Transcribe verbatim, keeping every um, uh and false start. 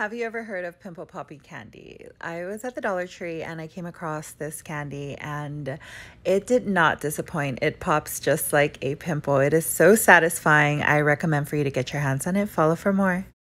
Have you ever heard of Pimple Poppy candy? I was at the Dollar Tree and I came across this candy and it did not disappoint. It pops just like a pimple. It is so satisfying. I recommend for you to get your hands on it. Follow for more.